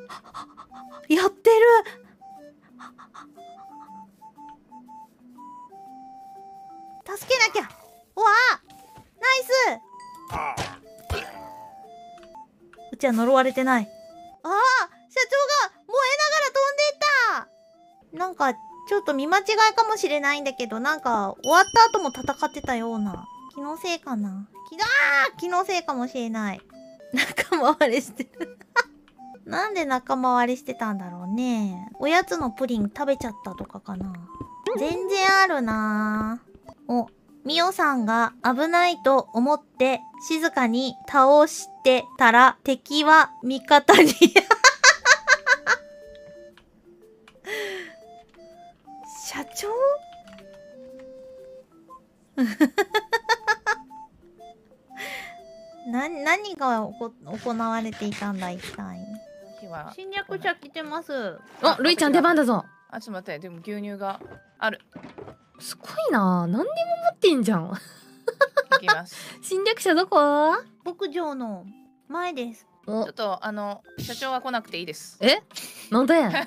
やってる。助けなきゃ。うわあ、ナイス。うちは呪われてない。ああ、社長が燃えながら飛んでった。なんかちょっと見間違いかもしれないんだけど、なんか終わった後も戦ってたような。気のせいかな。気のせいかもしれない。仲間割れしてる。なんで仲間割れしてたんだろうね。おやつのプリン食べちゃったとかかな。全然あるなぁ。お、ミオさんが危ないと思って静かに倒してたら敵は味方に。社長何が行われていたんだ一体。侵略者来てます。 あ、ルイちゃん出番だぞ。 あ、ちょっと待って、でも牛乳がある。 すごいな、何でも持ってんじゃん。 いきます。 侵略者どこ？ 牧場の前です。 ちょっと社長は来なくていいです。 え？なんで？行くぞ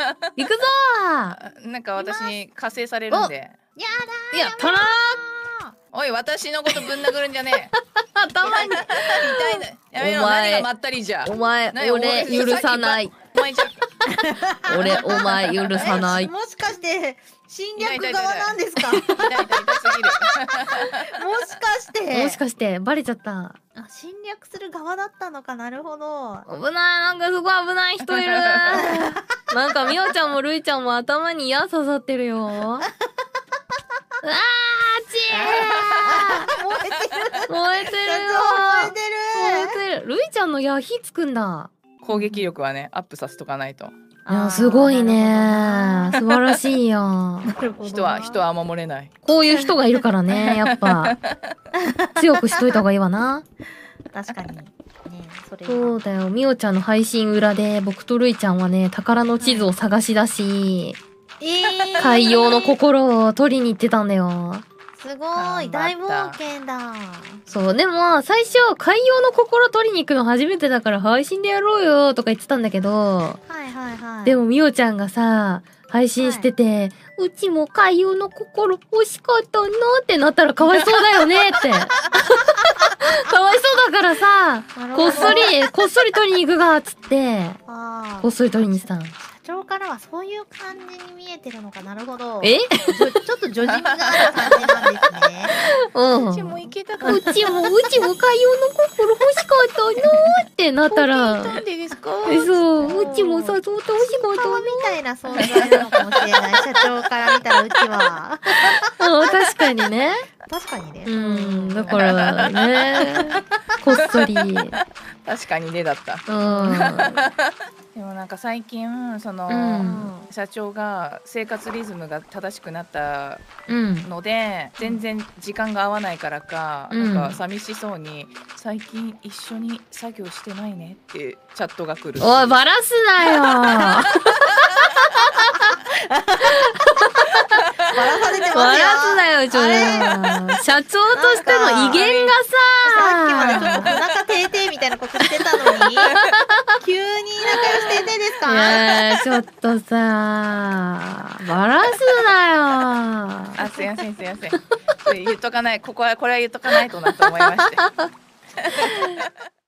ー。なんか私に加勢されるんで。 やだー。いや、たらー。 おい、私のことぶん殴るんじゃねえ。 頭に痛いね。やめろ、何がまったりじゃ。 お前、俺許さない。 お前じゃ。 俺、お前許さない。 もしかして侵略側なんですか？ 痛い痛い痛すぎる。 もしかしてバレちゃった。 あ、侵略する側だったのか。なるほど。 危ない、なんかすごい危ない人いる。なんかみおちゃんもるいちゃんも頭に矢刺さってるよ。あーちー燃えてる。 燃えてるよ。 燃えてる。 燃えてる。るいちゃんの矢火つくんだ。 攻撃力はね、アップさせとかないと。 いや、すごいね。素晴らしいよ。 人は守れない。 こういう人がいるからね、やっぱ。強くしといた方がいいわな。 確かに。ね、 そうだよ。みおちゃんの配信裏で、僕とるいちゃんはね、宝の地図を探し出し、海洋の心を取りに行ってたんだよ。 すごい、大冒険だ。 そう、でも、最初、海洋の心取りに行くの初めてだから配信でやろうよとか言ってたんだけど、 はいはいはい。 でもみおちゃんがさ、配信してて、うちも海洋の心欲しかったなってなったらかわいそうだよねって。かわいそうだからさ、こっそり取りに行くがっつって、こっそり取りに行ってたの。 社長からはそういう感じに見えてるのか。なるほど。 え？ ちょっと女児味がある感じなんですね。 うちも行けたかな。 うちも海洋の心欲しかったなってなったら、 なんでですか？ そう、うちも誘って欲しかったみたいな存在なのかもしれない。社長から見たらうちは。 確かにね。 確かにね。 だからね、こっそり。 確かにねだった。でもなんか最近社長が生活リズムが正しくなったので、全然時間が合わないからか、なんか寂しそうに「最近一緒に作業してないね」ってチャットが来る。 おい、バラすなよ。 バラされてますよ。 バラすなよ、ちょっと。社長としての威厳がさ、 さっきまでちょっとお腹てーてーみたいなことしてたのに、急に仲良しててですか？ いやちょっとさ、バラすなよ。 あ、すいませんすいません。言っとかない、これは言っとかないとなと思いまして。